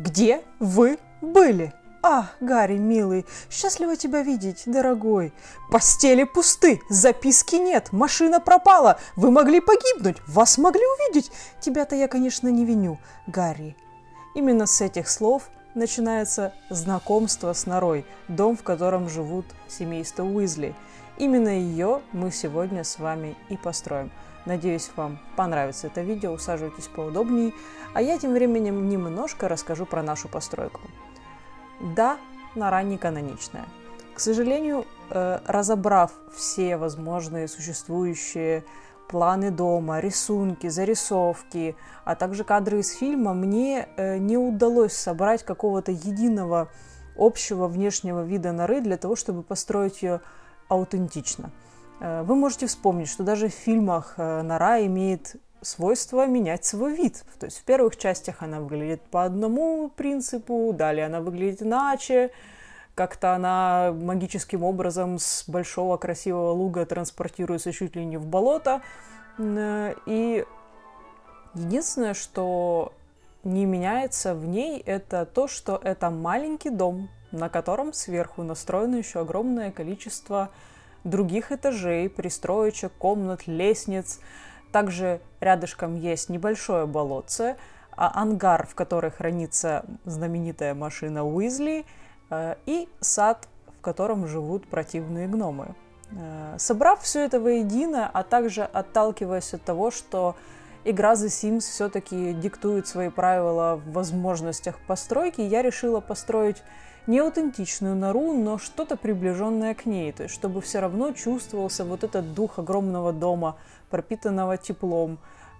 Где вы были? Ах, Гарри, милый, счастливо тебя видеть, дорогой. Постели пусты, записки нет, машина пропала. Вы могли погибнуть, вас могли увидеть. Тебя-то я, конечно, не виню, Гарри. Именно с этих слов начинается знакомство с норой, дом, в котором живут семейство Уизли. Именно ее мы сегодня с вами и построим. Надеюсь, вам понравится это видео, усаживайтесь поудобнее, а я тем временем немножко расскажу про нашу постройку. Да, нора не каноничная. К сожалению, разобрав все возможные существующие планы дома, рисунки, зарисовки, а также кадры из фильма, мне не удалось собрать какого-то единого общего внешнего вида норы для того, чтобы построить ее аутентично. Вы можете вспомнить, что даже в фильмах нора имеет свойство менять свой вид. То есть в первых частях она выглядит по одному принципу, далее она выглядит иначе. Как-то она магическим образом с большого красивого луга транспортируется чуть ли не в болото. И единственное, что не меняется в ней, это то, что это маленький дом, на котором сверху настроено еще огромное количество других этажей, пристроечек, комнат, лестниц. Также рядышком есть небольшое болотце, ангар, в котором хранится знаменитая машина Уизли, и сад, в котором живут противные гномы. Собрав все это воедино, а также отталкиваясь от того, что игра The Sims все-таки диктует свои правила в возможностях постройки, я решила построить не аутентичную нору, но что-то приближенное к ней, то есть чтобы все равно чувствовался вот этот дух огромного дома, пропитанного теплом,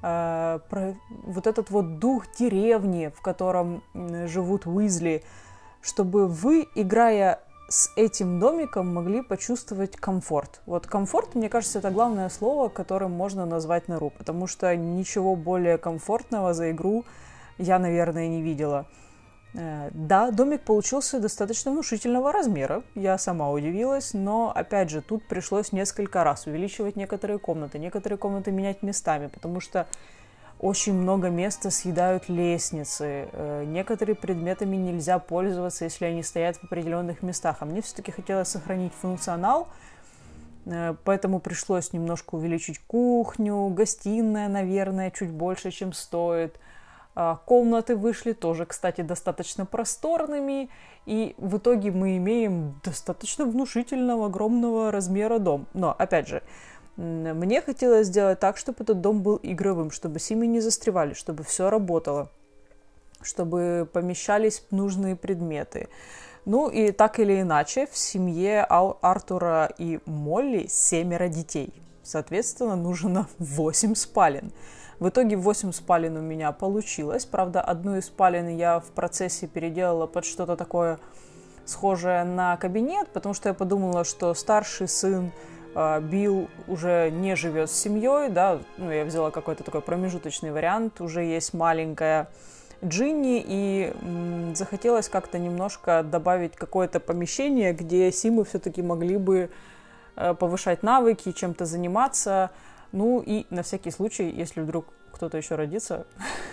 вот этот вот дух деревни, в котором живут Уизли, чтобы вы, играя с этим домиком, могли почувствовать комфорт. Вот комфорт, мне кажется, это главное слово, которым можно назвать нору, потому что ничего более комфортного за игру я, наверное, не видела. Да, домик получился достаточно внушительного размера, я сама удивилась, но, опять же, тут пришлось несколько раз увеличивать некоторые комнаты менять местами, потому что очень много места съедают лестницы, некоторыми предметами нельзя пользоваться, если они стоят в определенных местах, а мне все-таки хотелось сохранить функционал, поэтому пришлось немножко увеличить кухню, гостиная, наверное, чуть больше, чем стоит. Комнаты вышли тоже, кстати, достаточно просторными, и в итоге мы имеем достаточно внушительного, огромного размера дом. Но, опять же, мне хотелось сделать так, чтобы этот дом был игровым, чтобы семьи не застревали, чтобы все работало, чтобы помещались нужные предметы. Ну и так или иначе, в семье Артура и Молли 7 детей. Соответственно, нужно 8 спален. В итоге 8 спален у меня получилось. Правда, одну из спален я в процессе переделала под что-то такое схожее на кабинет, потому что я подумала, что старший сын Билл уже не живет с семьей, да, ну, я взяла какой-то такой промежуточный вариант, уже есть маленькая Джинни, и захотелось как-то немножко добавить какое-то помещение, где симы все-таки могли бы повышать навыки, чем-то заниматься. Ну и на всякий случай, если вдруг кто-то еще родится,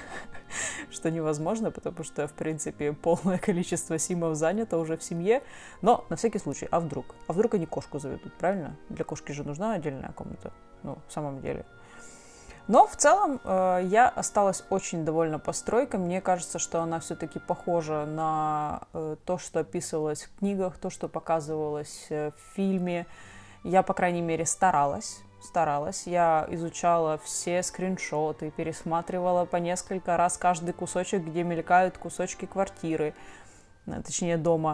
что невозможно, потому что, в принципе, полное количество симов занято уже в семье, но на всякий случай, а вдруг? А вдруг они кошку заведут, правильно? Для кошки же нужна отдельная комната, ну, в самом деле. Но в целом я осталась очень довольна постройкой. Мне кажется, что она все-таки похожа на то, что описывалось в книгах, то, что показывалось в фильме. Я, по крайней мере, старалась. Я изучала все скриншоты, пересматривала по несколько раз каждый кусочек, где мелькают кусочки квартиры, точнее дома.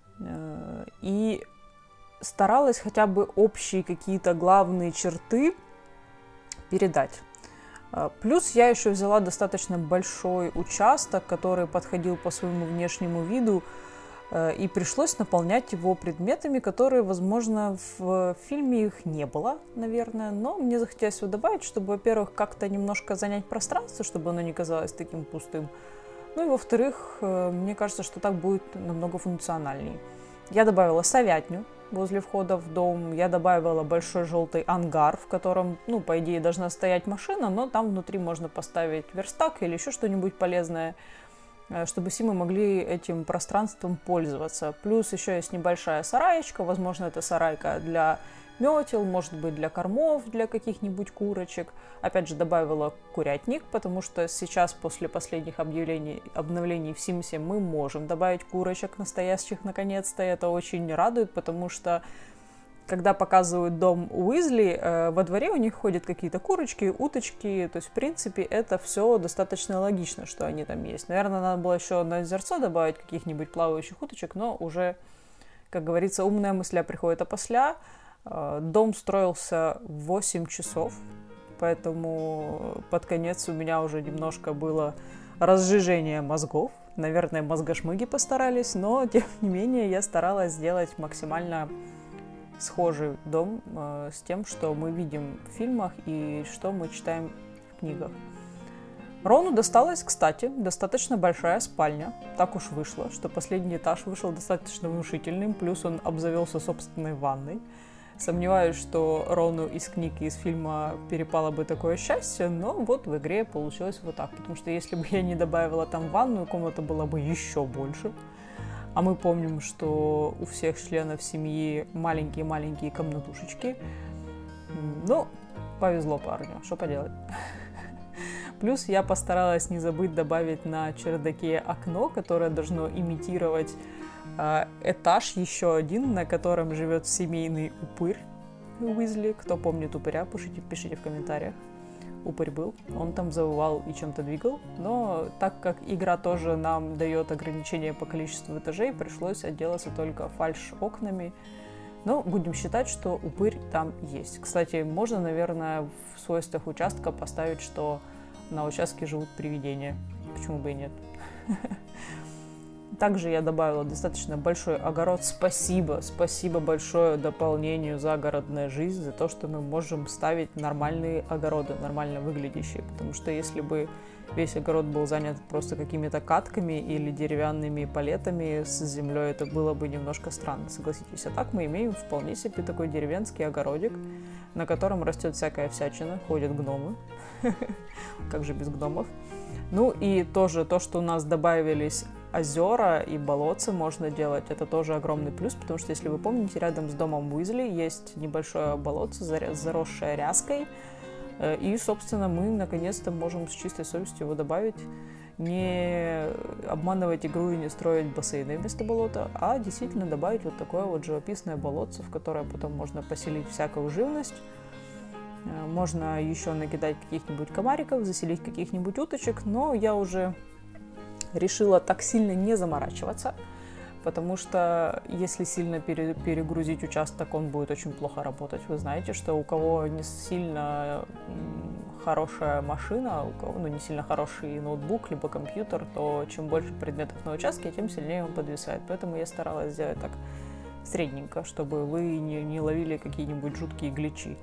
И старалась хотя бы общие какие-то главные черты передать. Плюс я еще взяла достаточно большой участок, который подходил по своему внешнему виду, и пришлось наполнять его предметами, которые, возможно, в фильме их не было, наверное, но мне захотелось его добавить, чтобы, во-первых, как-то немножко занять пространство, чтобы оно не казалось таким пустым, ну и, во-вторых, мне кажется, что так будет намного функциональнее. Я добавила совятню возле входа в дом, я добавила большой желтый ангар, в котором, ну, по идее, должна стоять машина, но там внутри можно поставить верстак или еще что-нибудь полезное. чтобы симы могли этим пространством пользоваться. Плюс еще есть небольшая сараечка, возможно, это сарайка для метел, может быть, для кормов, для каких-нибудь курочек. Опять же, добавила курятник, потому что сейчас, после последних обновлений в Симсе, мы можем добавить курочек настоящих наконец-то. Это очень радует, потому что когда показывают дом Уизли, во дворе у них ходят какие-то курочки, уточки. То есть, в принципе, это все достаточно логично, что они там есть. Наверное, надо было еще на озерцо добавить каких-нибудь плавающих уточек, но уже, как говорится, умная мысля приходит опосля. Дом строился в 8 часов, поэтому под конец у меня уже немножко было разжижение мозгов. Наверное, мозгошмыги постарались, но, тем не менее, я старалась сделать максимально схожий дом с тем, что мы видим в фильмах и что мы читаем в книгах. Рону досталась, кстати, достаточно большая спальня. Так уж вышло, что последний этаж вышел достаточно внушительным, плюс он обзавелся собственной ванной. Сомневаюсь, что Рону из книг и из фильма перепало бы такое счастье, но вот в игре получилось вот так. Потому что если бы я не добавила там ванную, комната была бы еще больше. А мы помним, что у всех членов семьи маленькие-маленькие комнатушечки. Ну, повезло парню, что поделать. Плюс я постаралась не забыть добавить на чердаке окно, которое должно имитировать этаж еще один, на котором живет семейный упырь Уизли. Кто помнит упыря, пишите в комментариях. Упырь был, он там завывал и чем-то двигал, но так как игра тоже нам дает ограничение по количеству этажей, пришлось отделаться только фальш-окнами. Но будем считать, что упырь там есть. Кстати, можно, наверное, в свойствах участка поставить, что на участке живут привидения. Почему бы и нет? Также я добавила достаточно большой огород. Спасибо большое дополнению «Загородная жизнь» за то, что мы можем ставить нормальные огороды, нормально выглядящие. Потому что если бы весь огород был занят просто какими-то катками или деревянными палетами с землей, это было бы немножко странно, согласитесь. А так мы имеем вполне себе такой деревенский огородик, на котором растет всякая всячина, ходят гномы. Как же без гномов? Ну и тоже то, что у нас добавились озера и болотца можно делать, это тоже огромный плюс, потому что, если вы помните, рядом с домом Уизли есть небольшое болотце, заросшее ряской, и, собственно, мы наконец-то можем с чистой совестью его добавить, не обманывать игру и не строить бассейны вместо болота, а действительно добавить вот такое вот живописное болотце, в которое потом можно поселить всякую живность. Можно еще накидать каких-нибудь комариков, заселить каких-нибудь уточек, но я уже решила так сильно не заморачиваться, потому что если сильно перегрузить участок, он будет очень плохо работать. Вы знаете, что у кого не сильно хорошая машина, у кого не сильно хороший ноутбук, либо компьютер, то чем больше предметов на участке, тем сильнее он подвисает. Поэтому я старалась сделать так средненько, чтобы вы не ловили какие-нибудь жуткие гличи.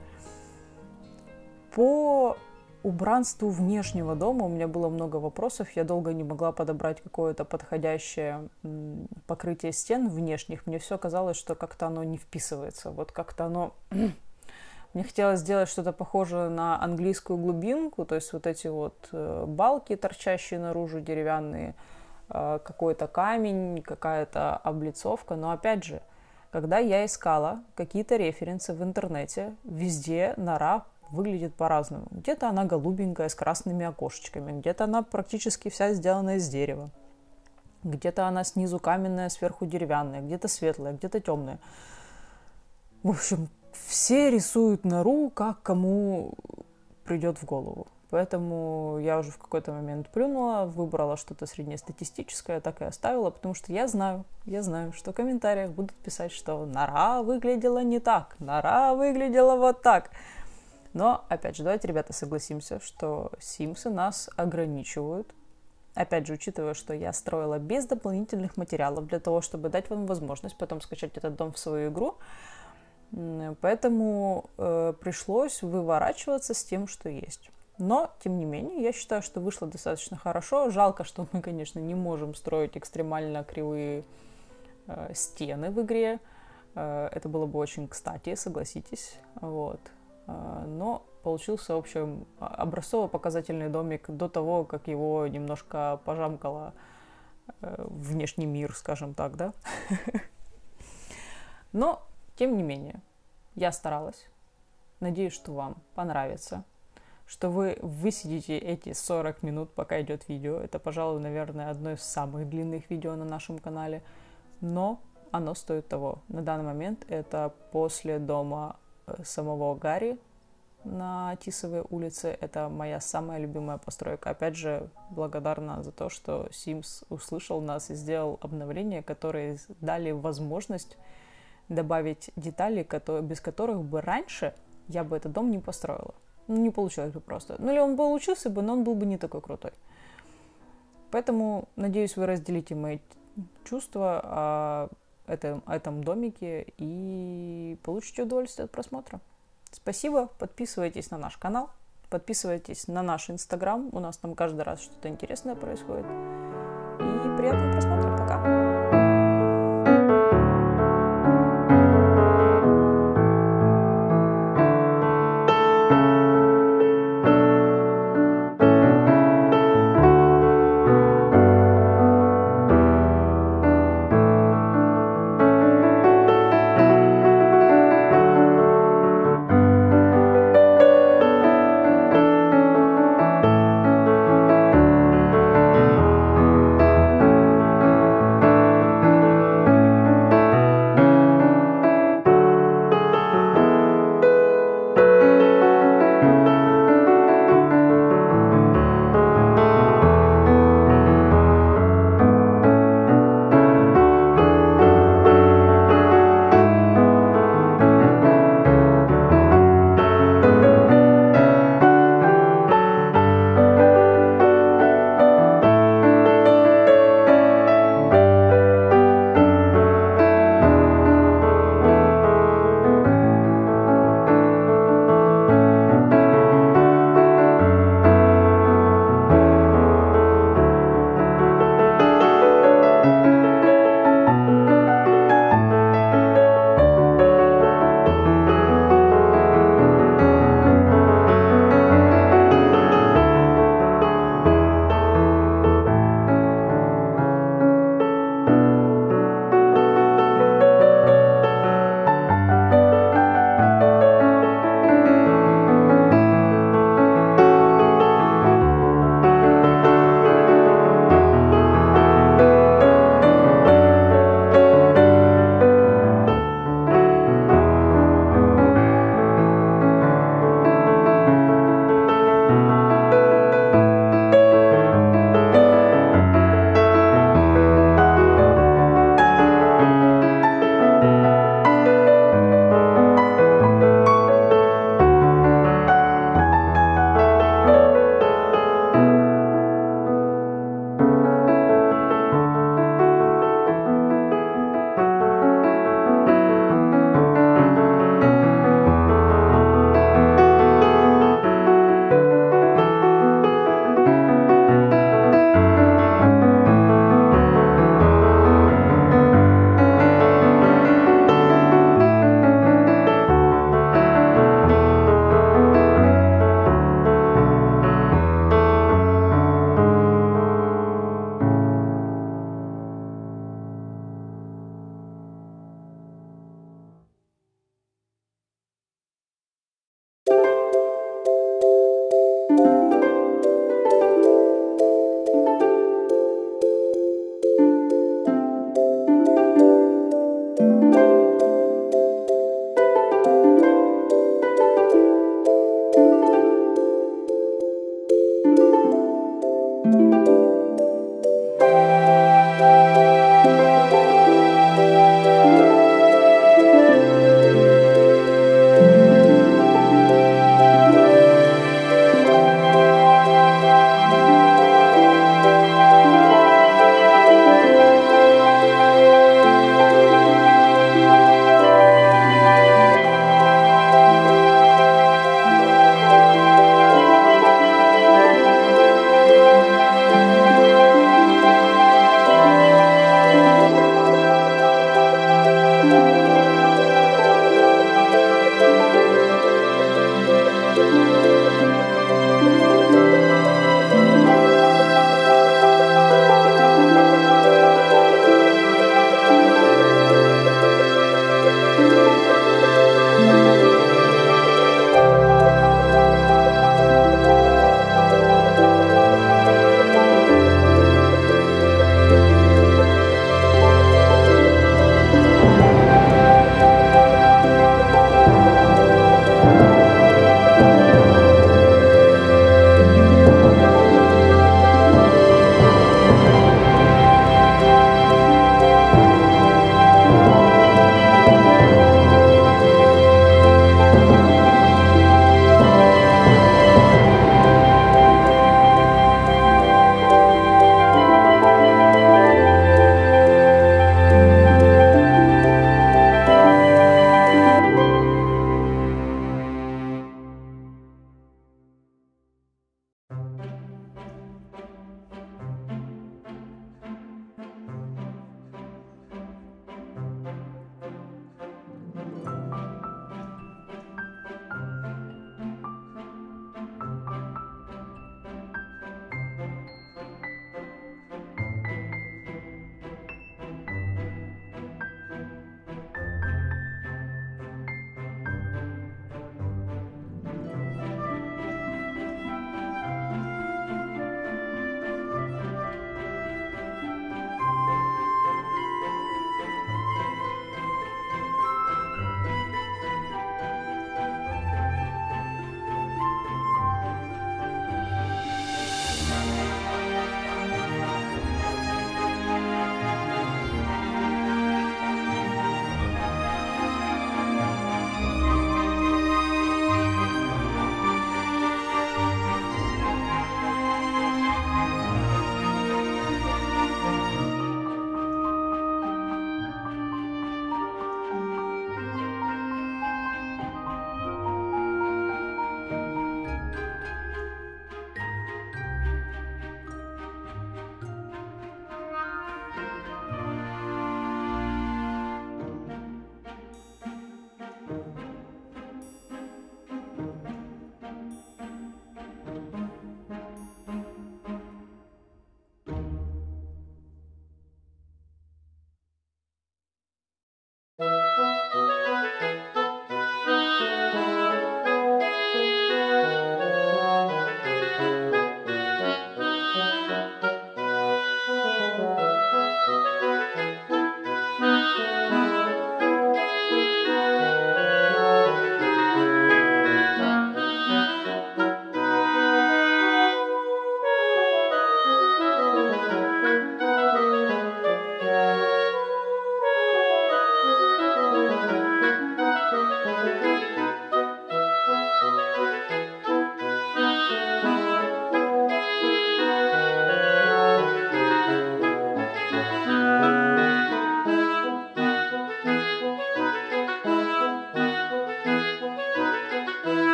По убранству внешнего дома у меня было много вопросов. Я долго не могла подобрать какое-то подходящее покрытие стен внешних. Мне все казалось, что как-то оно не вписывается. Вот как-то оно... Мне хотелось сделать что-то похожее на английскую глубинку, то есть вот эти вот балки, торчащие наружу, деревянные, какой-то камень, какая-то облицовка. Но опять же, когда я искала какие-то референсы в интернете, везде нора выглядит по-разному. Где-то она голубенькая с красными окошечками, где-то она практически вся сделана из дерева, где-то она снизу каменная, сверху деревянная, где-то светлая, где-то темная. В общем, все рисуют нору, как кому придет в голову. Поэтому я уже в какой-то момент плюнула, выбрала что-то среднестатистическое, так и оставила, потому что я знаю, что в комментариях будут писать, что нора выглядела не так, нора выглядела вот так. Но, опять же, давайте, ребята, согласимся, что Симсы нас ограничивают. Опять же, учитывая, что я строила без дополнительных материалов для того, чтобы дать вам возможность потом скачать этот дом в свою игру. Поэтому пришлось выворачиваться с тем, что есть. Но, тем не менее, я считаю, что вышло достаточно хорошо. Жалко, что мы, конечно, не можем строить экстремально кривые стены в игре. Это было бы очень кстати, согласитесь. Вот. Но получился, в общем, образцово-показательный домик до того, как его немножко пожамкала внешний мир, скажем так, да. Но, тем не менее, я старалась. Надеюсь, что вам понравится, что вы высидите эти 40 минут, пока идет видео. Это, пожалуй, наверное, одно из самых длинных видео на нашем канале, но оно стоит того. На данный момент это после дома самого Гарри на Тисовой улице. Это моя самая любимая постройка. Опять же, благодарна за то, что Sims услышал нас и сделал обновления, которые дали возможность добавить детали, без которых бы раньше я бы этот дом не построила. Не получилось бы просто. Ну или он получился бы, но он был бы не такой крутой. Поэтому, надеюсь, вы разделите мои чувства о этом домике и получите удовольствие от просмотра. Спасибо, подписывайтесь на наш канал, подписывайтесь на наш Инстаграм, у нас там каждый раз что-то интересное происходит. И приятного просмотра, пока!